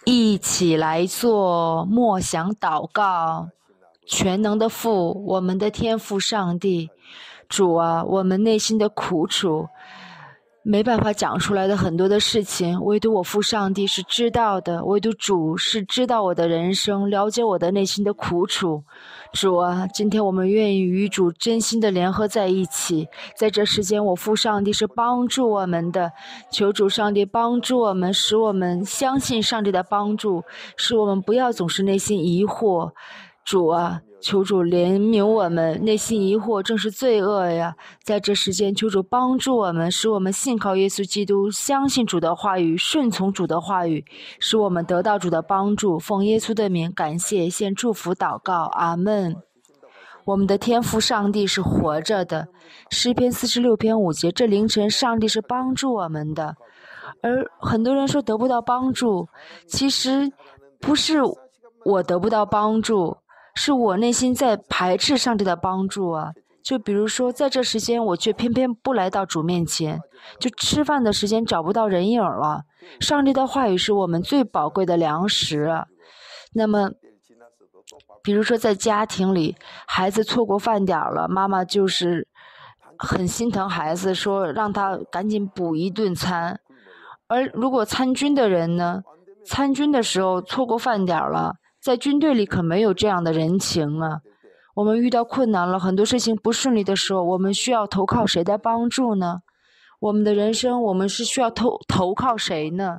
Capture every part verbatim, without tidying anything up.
一起来做默想祷告。全能的父，我们的天父上帝，主啊，我们内心的苦楚没办法讲出来的很多的事情，唯独我父上帝是知道的，唯独主是知道我的人生，了解我的内心的苦楚。主啊，今天我们愿意与主真心的联合在一起，在这时间我父上帝是帮助我们的，求主上帝帮助我们，使我们相信上帝的帮助，使我们不要总是内心疑惑。主啊，求主怜悯我们，内心疑惑正是罪恶呀。在这时间，求主帮助我们，使我们信靠耶稣基督，相信主的话语，顺从主的话语，使我们得到主的帮助。奉耶稣的名，感谢，献祝福祷告，阿们。我们的天父上帝是活着的，诗篇四十六篇五节，这凌晨上帝是帮助我们的。而很多人说得不到帮助，其实不是我得不到帮助，是我内心在排斥上帝的帮助啊。就比如说在这时间我却偏偏不来到主面前，就吃饭的时间找不到人影了。上帝的话语是我们最宝贵的粮食啊。那么比如说在家庭里，孩子错过饭点了，妈妈就是很心疼孩子，说让他赶紧补一顿餐。而如果参军的人呢，参军的时候错过饭点了，在军队里可没有这样的人情啊。我们遇到困难了，很多事情不顺利的时候，我们需要投靠谁的帮助呢？我们的人生，我们是需要投投靠谁呢？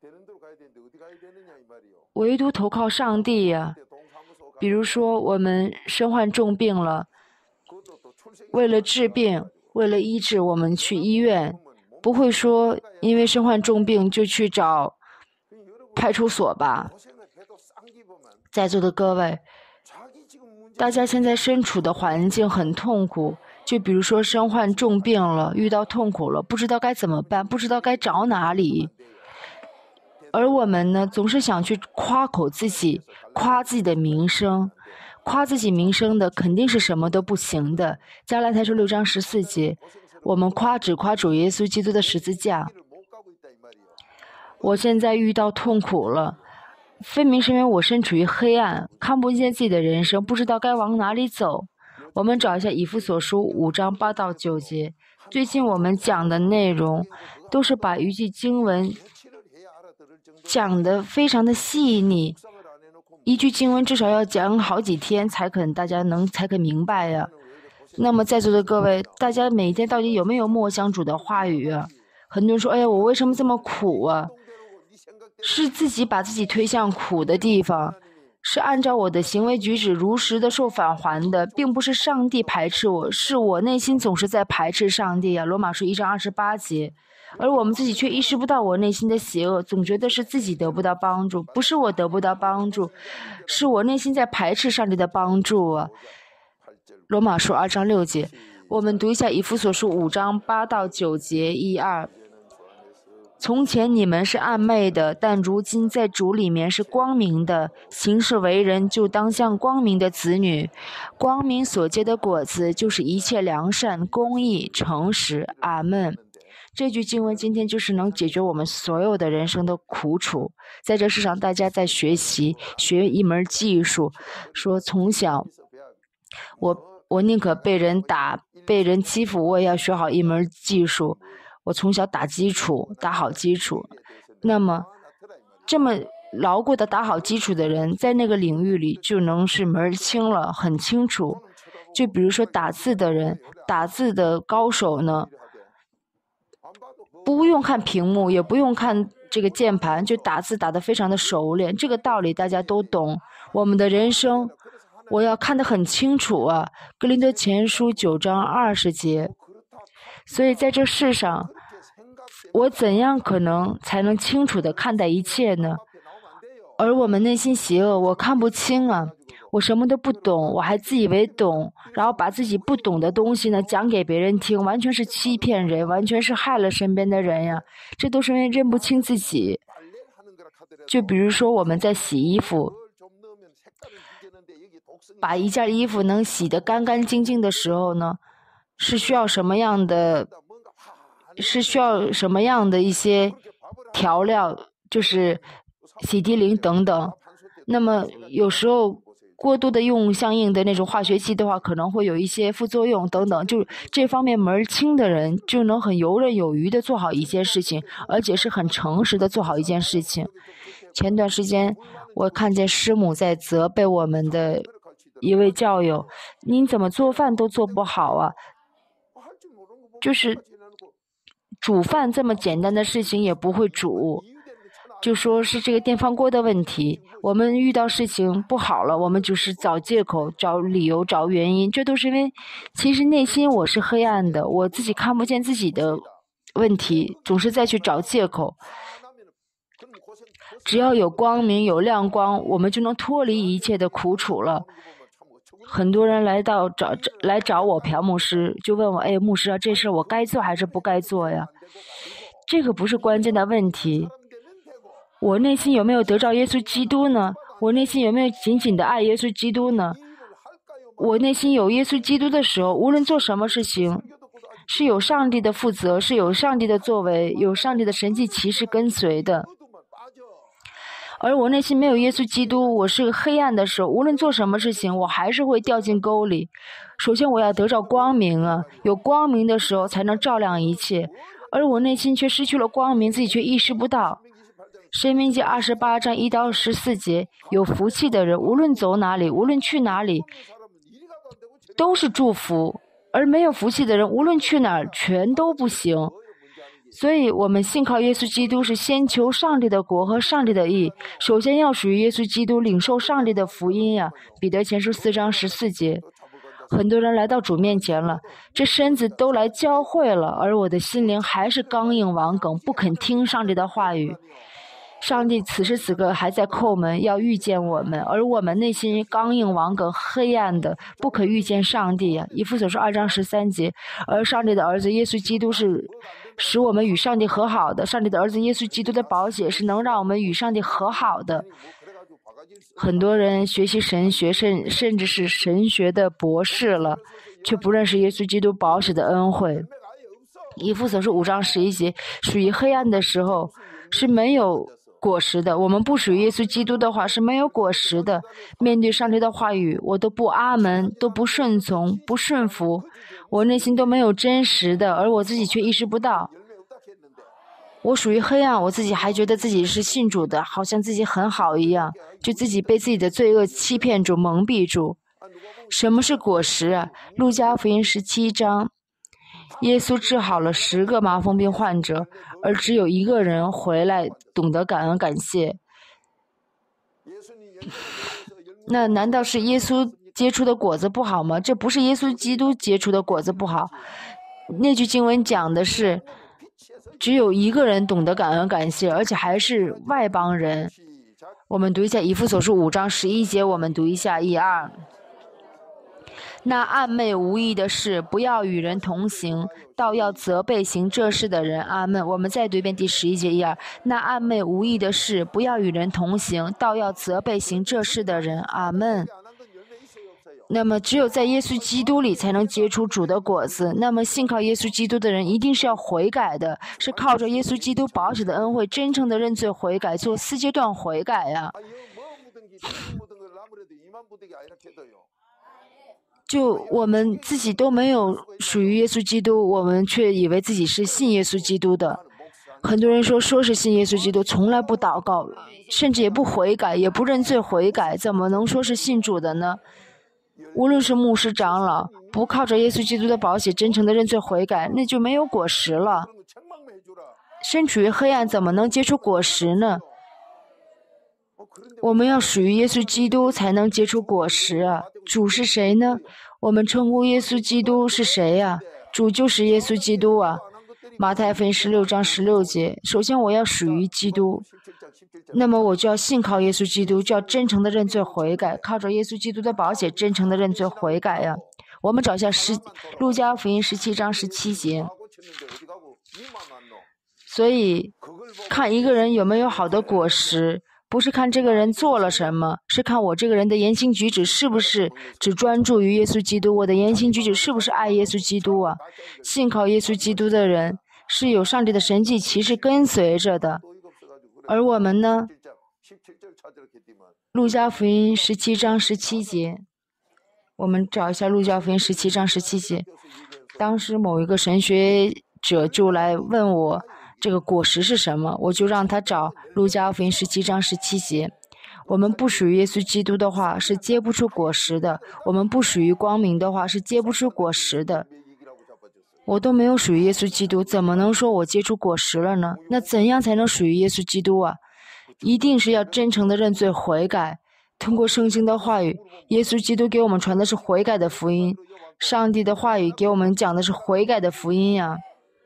唯独投靠上帝呀。比如说我们身患重病了，为了治病，为了医治，我们去医院，不会说因为身患重病就去找派出所吧。在座的各位，大家现在身处的环境很痛苦，就比如说身患重病了，遇到痛苦了，不知道该怎么办，不知道该找哪里。而我们呢，总是想去夸口自己，夸自己的名声，夸自己名声的肯定是什么都不行的。加拉太书六章十四节，我们夸只夸主耶稣基督的十字架。我现在遇到痛苦了，分明是因为我身处于黑暗，看不见自己的人生，不知道该往哪里走。我们找一下以弗所书五章八到九节。最近我们讲的内容都是把一句经文讲得非常的细腻，一句经文至少要讲好几天才可能大家能才可明白呀。那么在座的各位，大家每天到底有没有默想主的话语啊？很多人说，哎呀，我为什么这么苦啊？是自己把自己推向苦的地方，是按照我的行为举止如实的受返还的，并不是上帝排斥我，是我内心总是在排斥上帝啊。罗马书一章二十八节。而我们自己却意识不到我内心的邪恶，总觉得是自己得不到帮助，不是我得不到帮助，是我内心在排斥上帝的帮助啊。罗马书二章六节，我们读一下以弗所书五章八到九节，一二。从前你们是暗昧的，但如今在主里面是光明的，行事为人就当像光明的子女。光明所结的果子就是一切良善、公义、诚实。阿们。这句经文今天就是能解决我们所有的人生的苦楚。在这世上，大家在学习学一门技术，说从小我我宁可被人打被人欺负，我也要学好一门技术。我从小打基础，打好基础。那么这么牢固的打好基础的人，在那个领域里就能是门儿清了，很清楚。就比如说打字的人，打字的高手呢，不用看屏幕，也不用看这个键盘，就打字打得非常的熟练。这个道理大家都懂。我们的人生，我要看得很清楚啊。格林德前书九章二十节。所以在这世上，我怎样可能才能清楚地看待一切呢？而我们内心邪恶，我看不清啊。我什么都不懂，我还自以为懂，然后把自己不懂的东西呢讲给别人听，完全是欺骗人，完全是害了身边的人呀。这都是因为认不清自己。就比如说我们在洗衣服，把一件衣服能洗得干干净净的时候呢，是需要什么样的是需要什么样的一些调料，就是洗涤灵等等。那么有时候过度的用相应的那种化学剂的话，可能会有一些副作用等等。就这方面门儿清的人，就能很游刃有余的做好一件事情，而且是很诚实的做好一件事情。前段时间我看见师母在责备我们的一位教友：“您怎么做饭都做不好啊？就是煮饭这么简单的事情也不会煮。”就说是这个电饭锅的问题，我们遇到事情不好了，我们就是找借口、找理由、找原因，这都是因为其实内心我是黑暗的，我自己看不见自己的问题，总是在去找借口。只要有光明、有亮光，我们就能脱离一切的苦楚了。很多人来到找来找我朴牧师，就问我：“哎，牧师啊，这事我该做还是不该做呀？”这个不是关键的问题。我内心有没有得着耶稣基督呢？我内心有没有紧紧的爱耶稣基督呢？我内心有耶稣基督的时候，无论做什么事情，是有上帝的负责，是有上帝的作为，有上帝的神迹奇事跟随的。而我内心没有耶稣基督，我是个黑暗的时候，无论做什么事情，我还是会掉进沟里。首先我要得着光明啊，有光明的时候才能照亮一切，而我内心却失去了光明，自己却意识不到。申命记二十八章一到十四节，有福气的人，无论走哪里，无论去哪里，都是祝福；而没有福气的人，无论去哪儿，全都不行。所以，我们信靠耶稣基督，是先求上帝的国和上帝的义。首先要属于耶稣基督，领受上帝的福音呀。彼得前书四章十四节。很多人来到主面前了，这身子都来教会了，而我的心灵还是刚硬顽梗，不肯听上帝的话语。上帝此时此刻还在叩门，要遇见我们，而我们内心刚硬顽梗、黑暗的，不可遇见上帝呀。以弗所书二章十三节。而上帝的儿子耶稣基督是使我们与上帝和好的，上帝的儿子耶稣基督的宝血是能让我们与上帝和好的。很多人学习神学，甚甚至是神学的博士了，却不认识耶稣基督宝血的恩惠。以弗所书五章十一节，属于黑暗的时候是没有果实的。我们不属于耶稣基督的话是没有果实的。面对上帝的话语，我都不阿门，都不顺从，不顺服，我内心都没有真实的，而我自己却意识不到。我属于黑暗，我自己还觉得自己是信主的，好像自己很好一样，就自己被自己的罪恶欺骗住、蒙蔽住。什么是果实啊？路加福音十七章，耶稣治好了十个麻风病患者，而只有一个人回来懂得感恩感谢。那难道是耶稣结出的果子不好吗？这不是耶稣基督结出的果子不好。那句经文讲的是只有一个人懂得感恩感谢，而且还是外邦人。我们读一下以弗所书五章十一节，我们读一下一二。那暗昧无益的事，不要与人同行，倒要责备行这事的人。阿们。我们再读一遍第十一节一二。那暗昧无益的事，不要与人同行，倒要责备行这事的人。阿们。那么只有在耶稣基督里才能结出主的果子。那么信靠耶稣基督的人一定是要悔改的，是靠着耶稣基督宝血的恩惠，真正的认罪悔改，做四阶段悔改呀、啊。就我们自己都没有属于耶稣基督，我们却以为自己是信耶稣基督的。很多人说说是信耶稣基督，从来不祷告，甚至也不悔改，也不认罪悔改，怎么能说是信主的呢？无论是牧师长老，不靠着耶稣基督的宝血真诚的认罪悔改，那就没有果实了。身处于黑暗，怎么能结出果实呢？我们要属于耶稣基督才能结出果实啊！主是谁呢？我们称呼耶稣基督是谁呀、啊？主就是耶稣基督啊！马太福音十六章十六节。首先我要属于基督，那么我就要信靠耶稣基督，就要真诚的认罪悔改，靠着耶稣基督的宝血真诚的认罪悔改呀、啊！我们找一下十路加福音十七章十七节。所以看一个人有没有好的果实，不是看这个人做了什么，是看我这个人的言行举止是不是只专注于耶稣基督，我的言行举止是不是爱耶稣基督啊？信靠耶稣基督的人是有上帝的神迹奇事跟随着的，而我们呢， 路加福音十七章十七节，我们找一下路加福音十七章十七节。当时某一个神学者就来问我这个果实是什么，我就让他找路加福音十七章十七节。我们不属于耶稣基督的话是结不出果实的，我们不属于光明的话是结不出果实的。我都没有属于耶稣基督，怎么能说我结出果实了呢？那怎样才能属于耶稣基督啊？一定是要真诚的认罪悔改，通过圣经的话语，耶稣基督给我们传的是悔改的福音，上帝的话语给我们讲的是悔改的福音呀。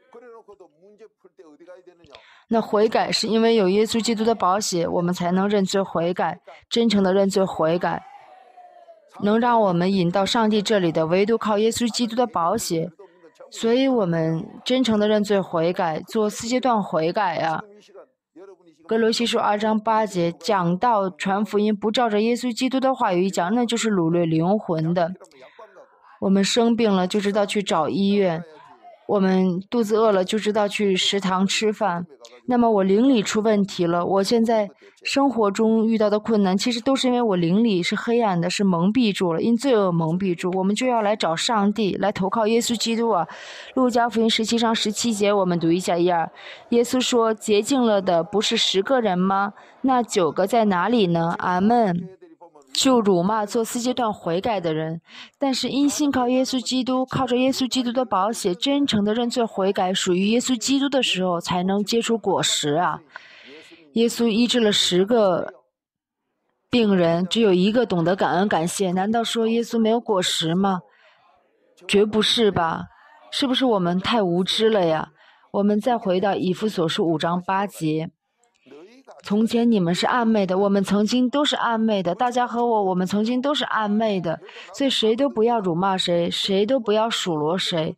那悔改是因为有耶稣基督的宝血，我们才能认罪悔改，真诚的认罪悔改，能让我们引到上帝这里的，唯独靠耶稣基督的宝血。所以我们真诚的认罪悔改，做四阶段悔改呀。哥罗西书二章八节讲到传福音不照着耶稣基督的话语讲，那就是掳掠灵魂的。我们生病了就知道去找医院，我们肚子饿了就知道去食堂吃饭。那么我灵里出问题了，我现在生活中遇到的困难其实都是因为我灵里是黑暗的，是蒙蔽住了，因罪恶蒙蔽住。我们就要来找上帝，来投靠耶稣基督啊。路加福音十七章十七节，我们读一下一二。耶稣说，洁净了的不是十个人吗？那九个在哪里呢？阿们。就辱骂做四阶段悔改的人，但是因信靠耶稣基督，靠着耶稣基督的宝血，真诚的认罪悔改，属于耶稣基督的时候，才能结出果实啊。耶稣医治了十个病人，只有一个懂得感恩感谢，难道说耶稣没有果实吗？绝不是吧？是不是我们太无知了呀？我们再回到以弗所书五章八节。从前你们是暧昧的，我们曾经都是暧昧的，大家和我，我们曾经都是暧昧的，所以谁都不要辱骂谁，谁都不要数落谁。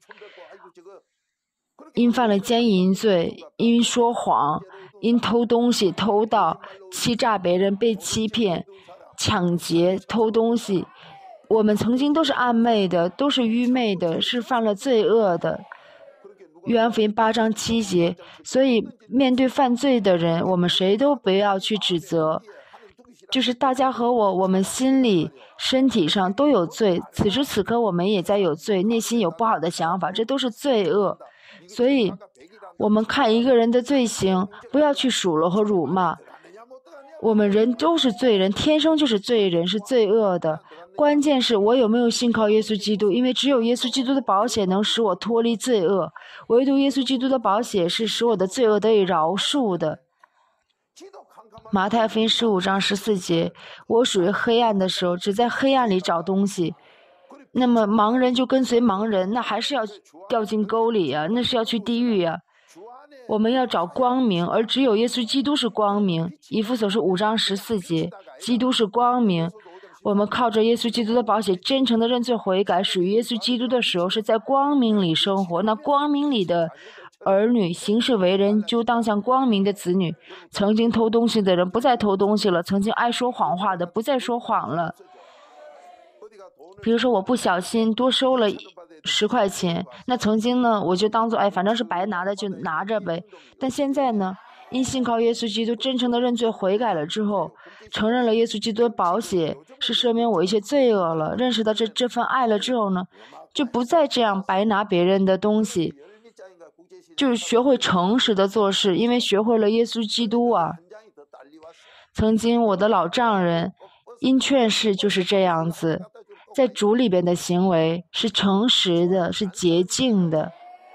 因犯了奸淫罪，因说谎，因偷东西、偷盗、欺诈别人、被欺骗、抢劫、偷东西，我们曾经都是暧昧的，都是愚昧的，是犯了罪恶的。约翰福音八章七节，所以面对犯罪的人，我们谁都不要去指责，就是大家和我，我们心里、身体上都有罪，此时此刻我们也在有罪，内心有不好的想法，这都是罪恶。所以，我们看一个人的罪行，不要去数落和辱骂。我们人都是罪人，天生就是罪人，是罪恶的。关键是我有没有信靠耶稣基督，因为只有耶稣基督的宝血能使我脱离罪恶，唯独耶稣基督的宝血是使我的罪恶得以饶恕的。马太福音十五章十四节，我属于黑暗的时候，只在黑暗里找东西。那么盲人就跟随盲人，那还是要掉进沟里呀、啊，那是要去地狱呀、啊。我们要找光明，而只有耶稣基督是光明。以弗所书五章十四节，基督是光明。我们靠着耶稣基督的宝血，真诚的认罪悔改，属于耶稣基督的时候，是在光明里生活。那光明里的儿女行事为人，就当像光明的子女。曾经偷东西的人不再偷东西了，曾经爱说谎话的不再说谎了。比如说我不小心多收了十块钱，那曾经呢我就当做哎反正是白拿的就拿着呗，但现在呢因信靠耶稣基督真诚的认罪悔改了之后，承认了耶稣基督的宝血是赦免我一些罪恶了，认识到这这份爱了之后呢，就不再这样白拿别人的东西，就是学会诚实的做事，因为学会了耶稣基督啊。曾经我的老丈人因劝世就是这样子，在主里边的行为是诚实的，是洁净的。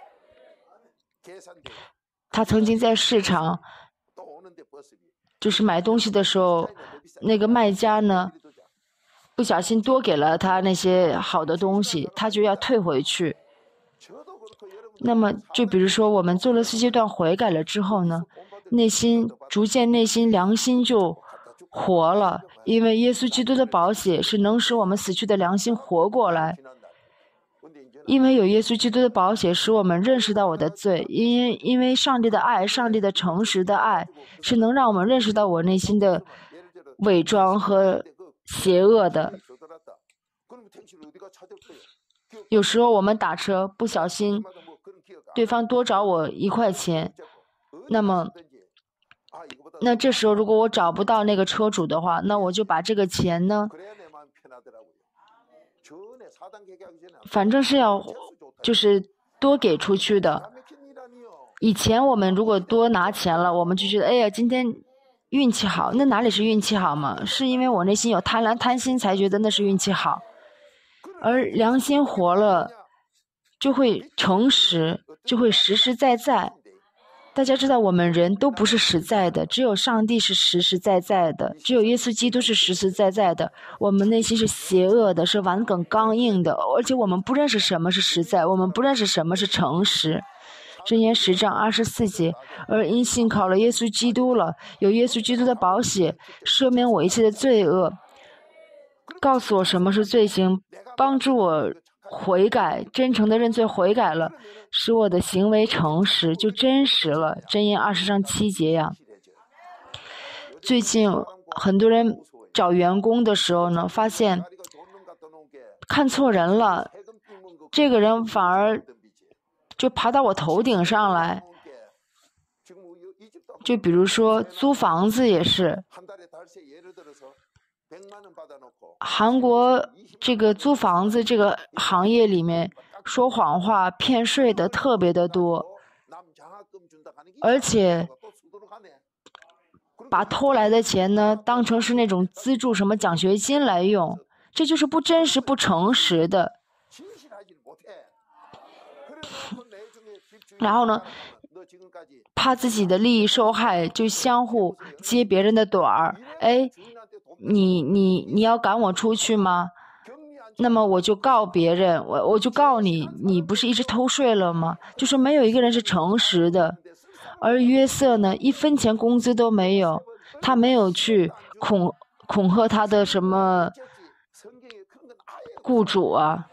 他曾经在市场就是买东西的时候，那个卖家呢不小心多给了他那些好的东西，他就要退回去。那么就比如说我们做了四阶段悔改了之后呢，内心逐渐内心良心就活了，因为耶稣基督的宝血是能使我们死去的良心活过来。因为有耶稣基督的宝血使我们认识到我的罪，因为因为上帝的爱，上帝的诚实的爱是能让我们认识到我内心的伪装和邪恶的。有时候我们打车不小心对方多找我一块钱，那么那这时候如果我找不到那个车主的话，那我就把这个钱呢，反正是要就是多给出去的。以前我们如果多拿钱了，我们就觉得哎呀今天运气好，那哪里是运气好嘛？是因为我内心有贪婪贪心才觉得那是运气好。而良心活了就会诚实，就会实实在在。大家知道我们人都不是实在的，只有上帝是实实在在的，只有耶稣基督是实实在在的。我们内心是邪恶的，是顽梗刚硬的，而且我们不认识什么是实在，我们不认识什么是诚实。箴言十章二十四节，而因信靠了耶稣基督了，有耶稣基督的宝血赦免我一切的罪恶，告诉我什么是罪行，帮助我悔改，真诚的认罪悔改了，使我的行为诚实，就真实了。箴言二十章七节呀。最近很多人找员工的时候呢，发现看错人了，这个人反而就爬到我头顶上来。就比如说租房子也是，韩国这个租房子这个行业里面说谎话骗税的特别的多，而且把偷来的钱呢当成是那种资助什么奖学金来用，这就是不真实不诚实的。然后呢怕自己的利益受害，就相互揭别人的短儿。哎，你你你要赶我出去吗？那么我就告别人，我我就告你，你不是一直偷税了吗？就是没有一个人是诚实的。而约瑟呢，一分钱工资都没有，他没有去恐恐吓他的什么雇主啊。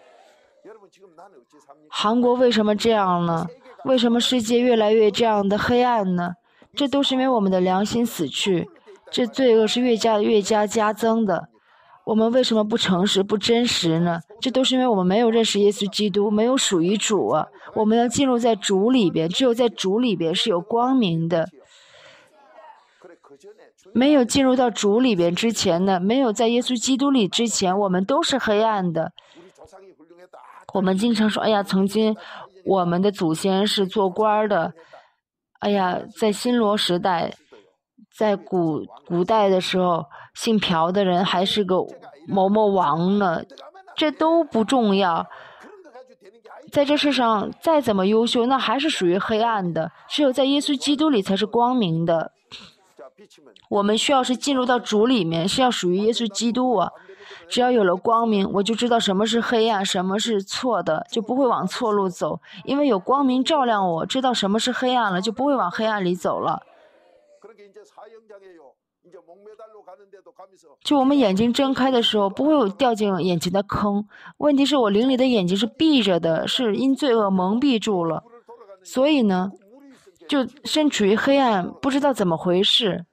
韩国为什么这样呢？为什么世界越来越这样的黑暗呢？这都是因为我们的良心死去，这罪恶是越加越加加增的。我们为什么不诚实不真实呢？这都是因为我们没有认识耶稣基督，没有属于主啊。我们要进入在主里边，只有在主里边是有光明的。没有进入到主里边之前呢，没有在耶稣基督里之前，我们都是黑暗的。我们经常说，哎呀，曾经我们的祖先是做官的，哎呀，在新罗时代，在古古代的时候，姓朴的人还是个某某王呢，这都不重要。在这世上再怎么优秀，那还是属于黑暗的，只有在耶稣基督里才是光明的。我们需要是进入到主里面，是要属于耶稣基督啊。只要有了光明，我就知道什么是黑暗，什么是错的，就不会往错路走。因为有光明照亮我，知道什么是黑暗了，就不会往黑暗里走了。就我们眼睛睁开的时候，不会有掉进眼睛的坑。问题是我灵里的眼睛是闭着的，是因罪恶蒙蔽住了，所以呢，就身处于黑暗，不知道怎么回事。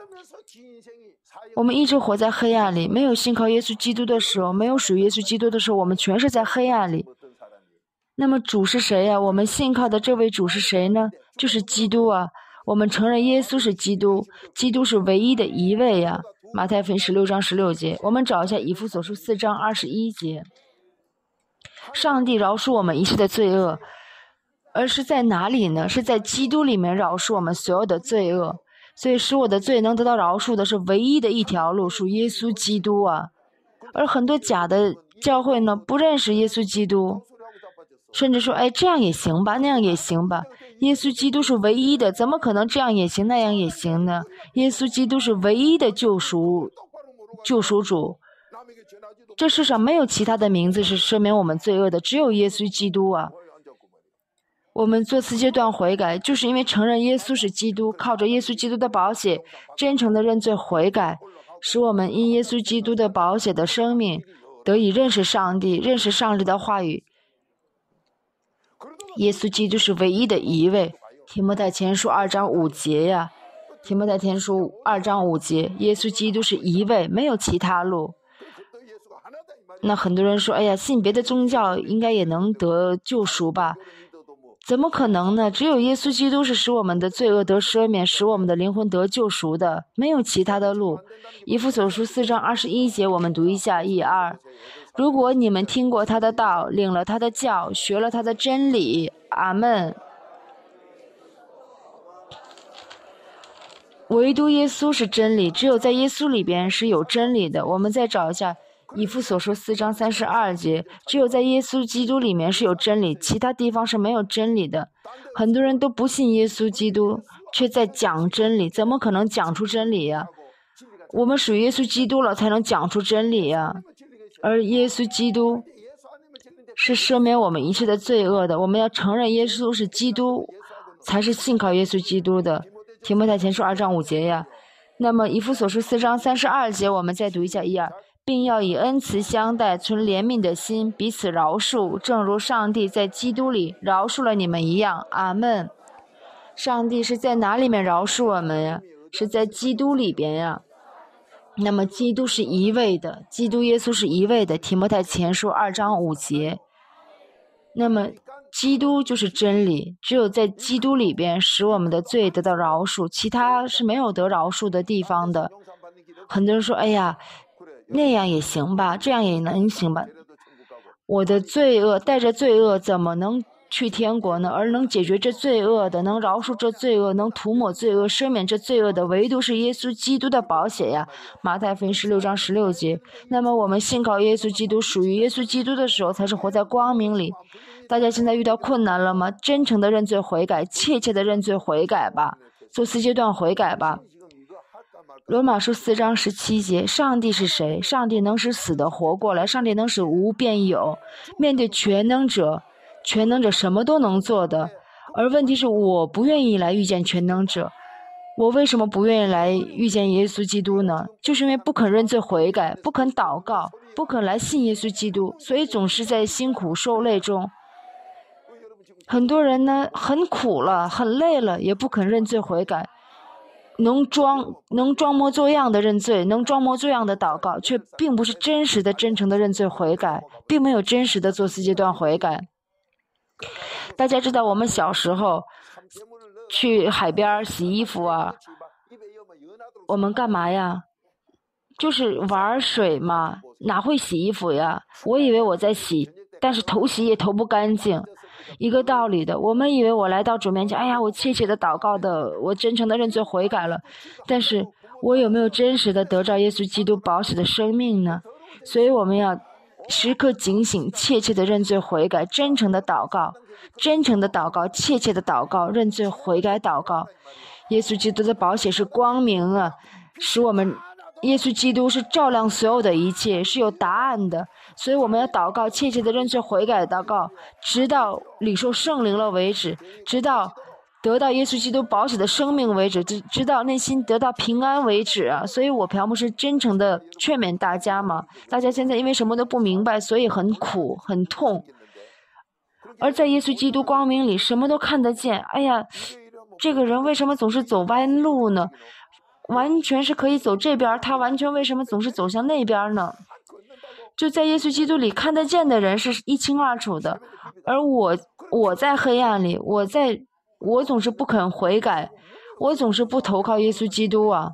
我们一直活在黑暗里，没有信靠耶稣基督的时候，没有属于耶稣基督的时候，我们全是在黑暗里。那么主是谁呀？我们信靠的这位主是谁呢？就是基督啊！我们承认耶稣是基督，基督是唯一的一位呀。马太福音十六章十六节，我们找一下以弗所书四章二十一节。上帝饶恕我们一切的罪恶，而是在哪里呢？是在基督里面饶恕我们所有的罪恶。所以使我的罪能得到饶恕的是唯一的一条路，属耶稣基督啊。而很多假的教会呢，不认识耶稣基督，甚至说，哎，这样也行吧，那样也行吧。耶稣基督是唯一的，怎么可能这样也行，那样也行呢？耶稣基督是唯一的救赎，救赎主。这世上没有其他的名字是赦免我们罪恶的，只有耶稣基督啊。我们做次阶段悔改，就是因为承认耶稣是基督，靠着耶稣基督的宝血，真诚的认罪悔改，使我们因耶稣基督的宝血的生命得以认识上帝，认识上帝的话语。耶稣基督是唯一的一位。提摩太前书二章五节呀，提摩太前书二章五节，耶稣基督是一位，没有其他路。那很多人说，哎呀，信别的宗教应该也能得救赎吧？ 怎么可能呢？只有耶稣基督是使我们的罪恶得赦免，使我们的灵魂得救赎的，没有其他的路。以弗所书四章二十一节，我们读一下一二。如果你们听过他的道，领了他的教，学了他的真理，阿门。唯独耶稣是真理，只有在耶稣里边是有真理的。我们再找一下以弗所书四章三十二节，只有在耶稣基督里面是有真理，其他地方是没有真理的。很多人都不信耶稣基督，却在讲真理，怎么可能讲出真理呀？我们属于耶稣基督了，才能讲出真理呀。而耶稣基督是赦免我们一切的罪恶的，我们要承认耶稣是基督，才是信靠耶稣基督的。提摩太前书二章五节呀。那么以弗所书四章三十二节，我们再读一下一二，并要以恩慈相待，存怜悯的心，彼此饶恕，正如上帝在基督里饶恕了你们一样。阿门。上帝是在哪里面饶恕我们呀？是在基督里边呀。那么基督是一位的，基督耶稣是一位的。提摩太前书二章五节。那么基督就是真理，只有在基督里边使我们的罪得到饶恕，其他是没有得饶恕的地方的。很多人说，哎呀，那样也行吧，这样也能行吧。我的罪恶带着罪恶怎么能去天国呢？而能解决这罪恶的，能饶恕这罪恶，能涂抹罪恶，赦免这罪恶的，唯独是耶稣基督的宝血呀。马太福音十六章十六节。那么我们信靠耶稣基督，属于耶稣基督的时候，才是活在光明里。大家现在遇到困难了吗？真诚的认罪悔改，切切的认罪悔改吧，做四阶段悔改吧。罗马书四章十七节，上帝是谁？上帝能使死的活过来，上帝能使无变有。面对全能者，全能者什么都能做的。而问题是我不愿意来遇见全能者，我为什么不愿意来遇见耶稣基督呢？就是因为不肯认罪悔改，不肯祷告，不肯来信耶稣基督，所以总是在辛苦受累中。很多人呢很苦了，很累了，也不肯认罪悔改，能装能装模作样的认罪，能装模作样的祷告，却并不是真实的真诚的认罪悔改，并没有真实的做四阶段悔改。大家知道我们小时候去海边洗衣服啊，我们干嘛呀？就是玩水嘛，哪会洗衣服呀？我以为我在洗，但是头洗也头不干净。一个道理的，我们以为我来到主面前，哎呀，我切切的祷告的，我真诚的认罪悔改了，但是我有没有真实的得着耶稣基督宝血的生命呢？所以我们要时刻警醒，切切的认罪悔改，真诚的祷告，真诚的祷告，切切的祷告，认罪悔改祷告。耶稣基督的宝血是光明啊，使我们耶稣基督是照亮所有的一切，是有答案的。所以我们要祷告，切切的认罪悔改祷告，直到领受圣灵了为止，直到得到耶稣基督宝血的生命为止，直直到内心得到平安为止啊！所以我朴牧师真诚的劝勉大家嘛，大家现在因为什么都不明白，所以很苦很痛，而在耶稣基督光明里什么都看得见。哎呀，这个人为什么总是走弯路呢？完全是可以走这边，他完全为什么总是走向那边呢？就在耶稣基督里看得见的人是一清二楚的，而我我在黑暗里，我在我总是不肯悔改，我总是不投靠耶稣基督啊。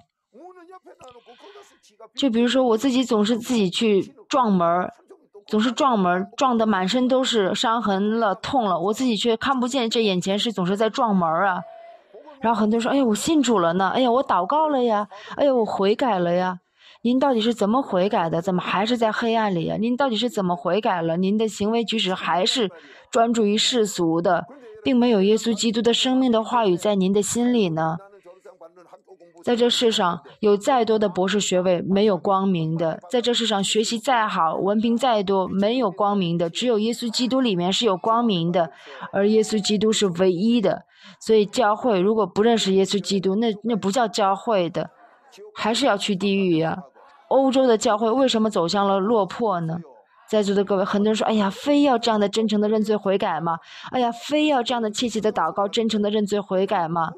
就比如说我自己总是自己去撞门，总是撞门，撞得满身都是伤痕了，痛了，我自己却看不见这眼前是总是在撞门啊。然后很多人说，哎呀，我信主了呢，哎呀，我祷告了呀，哎呀，我悔改了呀。您到底是怎么悔改的？怎么还是在黑暗里呀？您到底是怎么悔改了？您的行为举止还是专注于世俗的，并没有耶稣基督的生命的话语在您的心里呢？在这世上有再多的博士学位，没有光明的；在这世上学习再好，文凭再多，没有光明的。只有耶稣基督里面是有光明的，而耶稣基督是唯一的。所以教会如果不认识耶稣基督，那那不叫教会的，还是要去地狱呀。欧洲的教会为什么走向了落魄呢？在座的各位，很多人说，哎呀，非要这样的真诚的认罪悔改吗？哎呀，非要这样的切切的祷告，真诚的认罪悔改吗？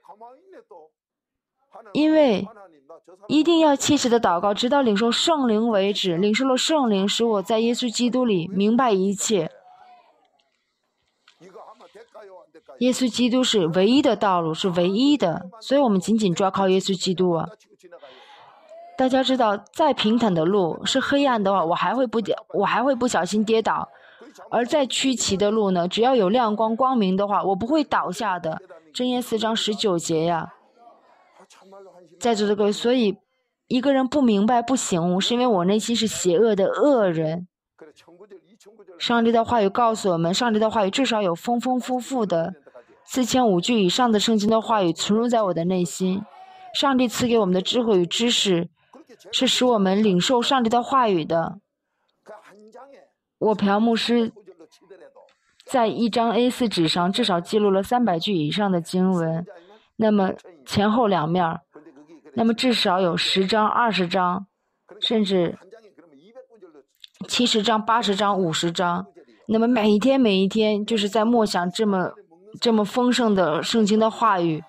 因为一定要切切的祷告，直到领受圣灵为止。领受了圣灵，使我在耶稣基督里明白一切。 耶稣基督是唯一的道路，是唯一的，所以我们紧紧抓靠耶稣基督啊。大家知道，再平坦的路是黑暗的话，我还会不我还会不小心跌倒；而再曲奇的路呢，只要有亮光光明的话，我不会倒下的。箴言四章十九节呀，在座的各位，所以一个人不明白不醒悟，是因为我内心是邪恶的恶人。上帝的话语告诉我们，上帝的话语至少有丰丰富富的四千五句以上的圣经的话语存入在我的内心。上帝赐给我们的智慧与知识，是使我们领受上帝的话语的。我朴牧师在一张 A 四 纸上至少记录了三百句以上的经文，那么前后两面，那么至少有十章、二十章，甚至七十章、八十章、五十章。那么每一天每一天就是在默想这么这么丰盛的圣经的话语。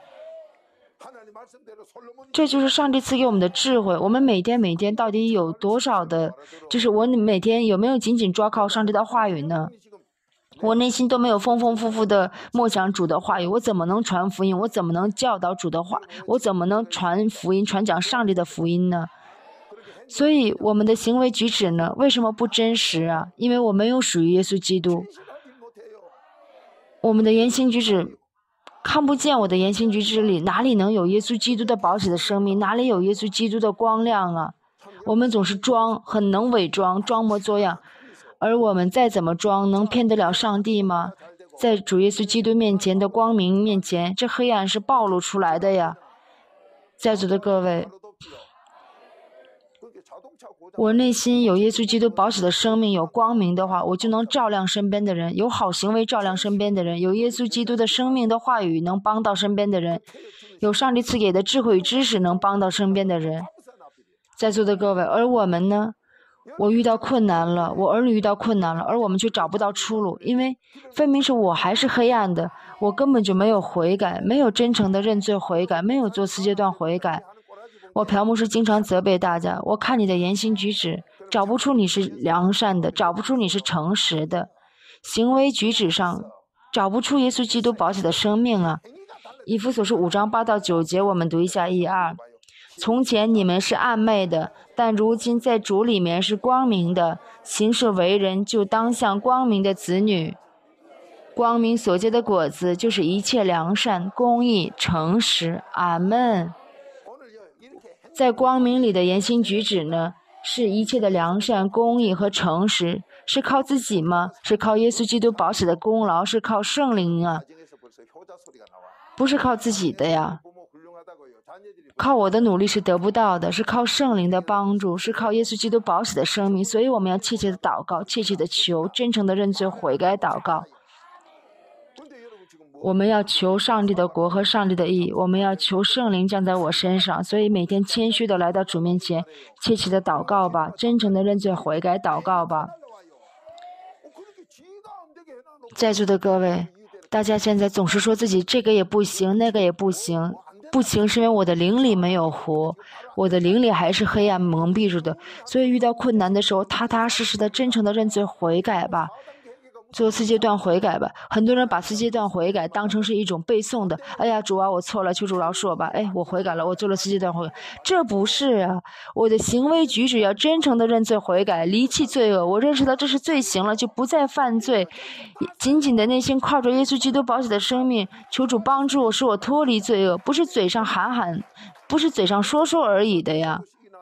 这就是上帝赐给我们的智慧。我们每天每天到底有多少的，就是我每天有没有紧紧抓靠上帝的话语呢？我内心都没有丰丰富富的默想主的话语，我怎么能传福音？我怎么能教导主的话？我怎么能传福音、传讲上帝的福音呢？所以我们的行为举止呢，为什么不真实啊？因为我没有属于耶稣基督。我们的言行举止看不见，我的言行举止里哪里能有耶稣基督的宝血的生命？哪里有耶稣基督的光亮啊？我们总是装，很能伪装，装模作样。而我们再怎么装，能骗得了上帝吗？在主耶稣基督面前的光明面前，这黑暗是暴露出来的呀。在座的各位，我内心有耶稣基督宝血的生命，有光明的话，我就能照亮身边的人，有好行为照亮身边的人，有耶稣基督的生命的话语能帮到身边的人，有上帝赐给的智慧与知识能帮到身边的人。在座的各位，而我们呢？我遇到困难了，我儿女遇到困难了，而我们却找不到出路，因为分明是我还是黑暗的，我根本就没有悔改，没有真诚的认罪悔改，没有做四阶段悔改。我朴牧师经常责备大家，我看你的言行举止，找不出你是良善的，找不出你是诚实的，行为举止上找不出耶稣基督宝血的生命啊。以弗所书五章八到九节，我们读一下一二。从前你们是暗昧的，但如今在主里面是光明的，行事为人就当像光明的子女。光明所结的果子就是一切良善、公义、诚实。阿们。在光明里的言行举止呢，是一切的良善、公义和诚实。是靠自己吗？是靠耶稣基督宝血的功劳，是靠圣灵啊，不是靠自己的呀。靠我的努力是得不到的，是靠圣灵的帮助，是靠耶稣基督宝血的生命。所以我们要切切的祷告，切切的求，真诚的认罪悔改祷告。我们要求上帝的国和上帝的义，我们要求圣灵降在我身上。所以每天谦虚的来到主面前，切切的祷告吧，真诚的认罪悔改祷告吧。在座的各位，大家现在总是说自己这个也不行，那个也不行。不行是因为我的灵里没有活，我的灵里还是黑暗蒙蔽住的，所以遇到困难的时候，踏踏实实的真诚的认罪悔改吧，做四阶段悔改吧。很多人把四阶段悔改当成是一种背诵的，哎呀主啊我错了，求主饶恕我吧，哎我悔改了，我做了四阶段悔改。这不是啊，我的行为举止要真诚的认罪悔改，离弃罪恶，我认识到这是罪行了，就不再犯罪，紧紧的内心靠着耶稣基督宝血的生命，求主帮助我，使我脱离罪恶，不是嘴上喊喊，不是嘴上说说而已的呀。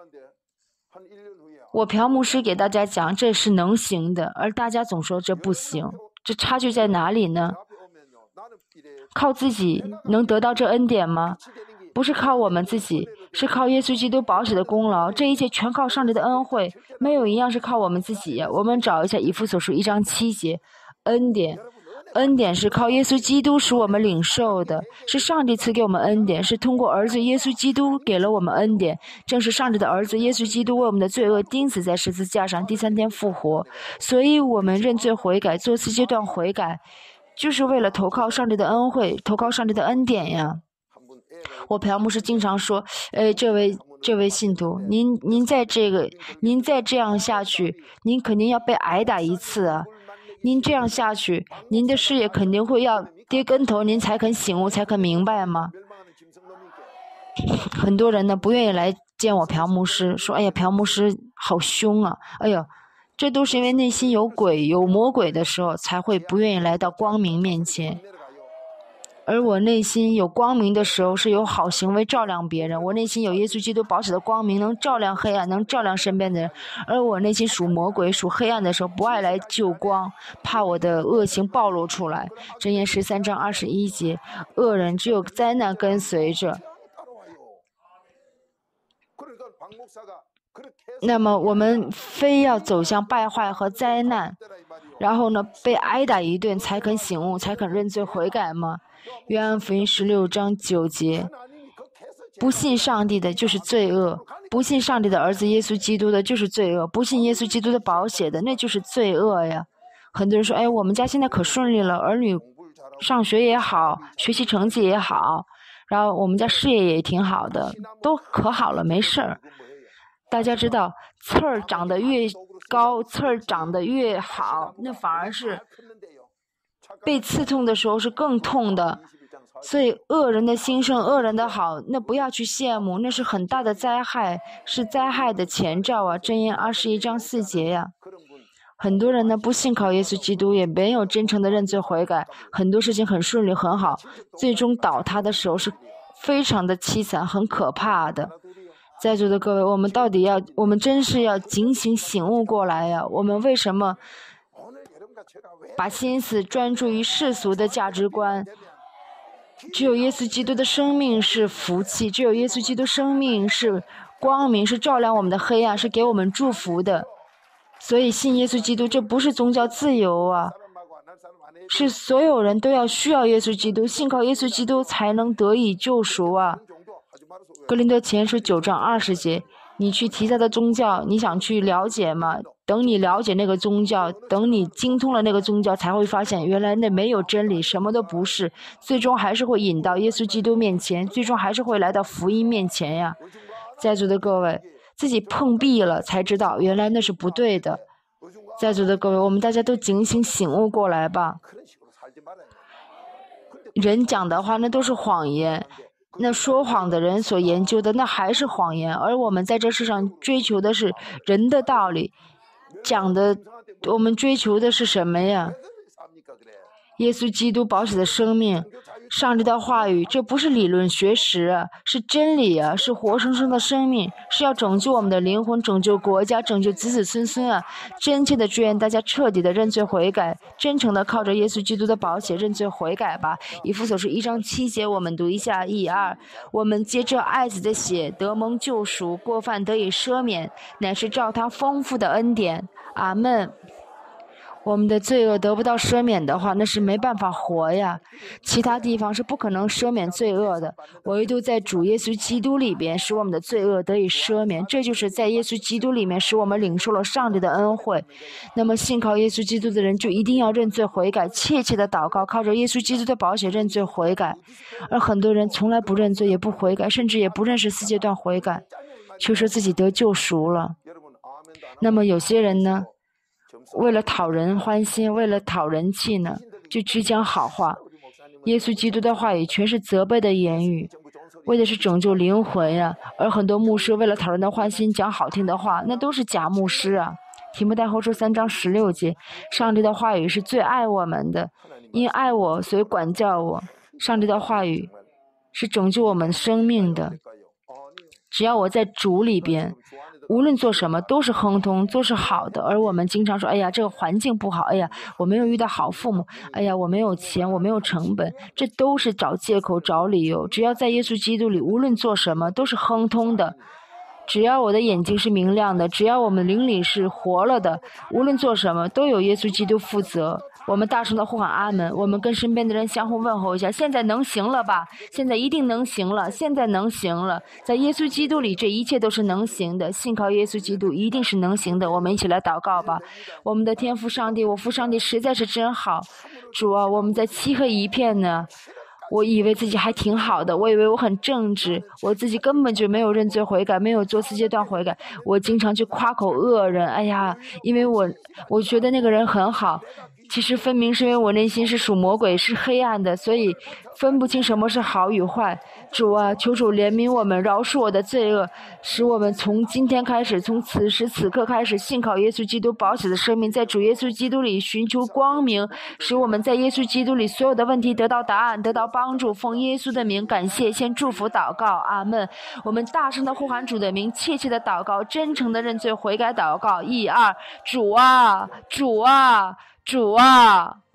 我朴牧师给大家讲这是能行的，而大家总说这不行，这差距在哪里呢？靠自己能得到这恩典吗？不是靠我们自己，是靠耶稣基督宝血的功劳，这一切全靠上帝的恩惠，没有一样是靠我们自己。我们找一下以弗所书一章七节，恩典恩典是靠耶稣基督使我们领受的，是上帝赐给我们恩典，是通过儿子耶稣基督给了我们恩典。正是上帝的儿子耶稣基督为我们的罪恶钉死在十字架上，第三天复活。所以我们认罪悔改，做四阶段悔改，就是为了投靠上帝的恩惠，投靠上帝的恩典呀。我朴牧师经常说，哎，这位这位信徒，您您再这个，您再这样下去，您肯定要被挨打一次啊。 您这样下去，您的事业肯定会要跌跟头，您才肯醒悟，才肯明白吗？很多人呢不愿意来见我朴牧师，说哎呀朴牧师好凶啊，哎呀，这都是因为内心有鬼有魔鬼的时候才会不愿意来到光明面前。而我内心有光明的时候，是有好行为照亮别人。我内心有耶稣基督宝血的光明，能照亮黑暗，能照亮身边的人。而我内心属魔鬼、属黑暗的时候，不爱来救光，怕我的恶行暴露出来。箴言十三章二十一节，恶人只有灾难跟随着。那么我们非要走向败坏和灾难，然后呢被挨打一顿才肯醒悟，才肯认罪悔改吗？约翰福音十六章九节，不信上帝的就是罪恶，不信上帝的儿子耶稣基督的就是罪恶，不信耶稣基督的宝血的那就是罪恶呀。很多人说，哎，我们家现在可顺利了，儿女上学也好，学习成绩也好，然后我们家事业也挺好的，都可好了，没事儿。大家知道，刺儿长得越高，刺儿长得越好，那反而是被刺痛的时候是更痛的。所以恶人的兴盛，恶人的好，那不要去羡慕，那是很大的灾害，是灾害的前兆啊。箴言二十一章四节呀。很多人呢不信靠耶稣基督，也没有真诚的认罪悔改，很多事情很顺利很好，最终倒塌的时候是非常的凄惨，很可怕的。在座的各位，我们到底要，我们真是要警醒醒悟过来呀！我们为什么把心思专注于世俗的价值观？只有耶稣基督的生命是福气，只有耶稣基督生命是光明，是照亮我们的黑暗，是给我们祝福的。所以信耶稣基督，这不是宗教自由啊，是所有人都要需要耶稣基督，信靠耶稣基督才能得以救赎啊。哥林多前书九章二十节，你去提他的宗教，你想去了解吗？等你了解那个宗教，等你精通了那个宗教，才会发现原来那没有真理，什么都不是，最终还是会引到耶稣基督面前，最终还是会来到福音面前呀。在座的各位，自己碰壁了才知道原来那是不对的。在座的各位，我们大家都警醒醒悟过来吧。人讲的话那都是谎言，那说谎的人所研究的那还是谎言，而我们在这世上追求的是人的道理，讲的我们追求的是什么呀？耶稣基督宝血的生命，上帝的话语，这不是理论学识啊，是真理啊，是活生生的生命，是要拯救我们的灵魂，拯救国家，拯救子子孙孙啊！真切的祝愿大家彻底的认罪悔改，真诚的靠着耶稣基督的宝血认罪悔改吧。以弗所书一章七节，我们读一下一二，我们借着爱子的血得蒙救赎，过犯得以赦免，乃是照他丰富的恩典。阿们。我们的罪恶得不到赦免的话，那是没办法活呀。其他地方是不可能赦免罪恶的，唯独在主耶稣基督里边，使我们的罪恶得以赦免。这就是在耶稣基督里面，使我们领受了上帝的恩惠。那么信靠耶稣基督的人，就一定要认罪悔改，切切的祷告，靠着耶稣基督的宝血认罪悔改。而很多人从来不认罪，也不悔改，甚至也不认识四阶段悔改，却说自己得救赎了。那么有些人呢，为了讨人欢心，为了讨人气呢，就只讲好话。耶稣基督的话语全是责备的言语，为的是拯救灵魂呀、啊。而很多牧师为了讨人的欢心，讲好听的话，那都是假牧师啊。提摩太后书三章十六节，上帝的话语是最爱我们的，因爱我，所以管教我。上帝的话语是拯救我们生命的。只要我在主里边，无论做什么都是亨通，都是好的。而我们经常说，哎呀，这个环境不好，哎呀，我没有遇到好父母，哎呀，我没有钱，我没有成本，这都是找借口找理由。只要在耶稣基督里，无论做什么都是亨通的。只要我的眼睛是明亮的，只要我们灵里是活了的，无论做什么都有耶稣基督负责。我们大声的呼喊阿门，我们跟身边的人相互问候一下，现在能行了吧？现在一定能行了，现在能行了。在耶稣基督里，这一切都是能行的，信靠耶稣基督一定是能行的。我们一起来祷告吧。我们的天父上帝，我父上帝实在是真好，主啊，我们在漆黑一片呢，我以为自己还挺好的，我以为我很正直，我自己根本就没有认罪悔改，没有做四阶段悔改。我经常去夸口恶人，哎呀，因为我我觉得那个人很好， 其实分明是因为我内心是属魔鬼，是黑暗的，所以分不清什么是好与坏。主啊，求主怜悯我们，饶恕我的罪恶，使我们从今天开始，从此时此刻开始，信靠耶稣基督宝血的生命，在主耶稣基督里寻求光明，使我们在耶稣基督里所有的问题得到答案，得到帮助。奉耶稣的名感谢，先祝福祷告，阿门。我们大声的呼喊主的名，切切的祷告，真诚的认罪悔改祷告。一二，主啊，主啊，主啊。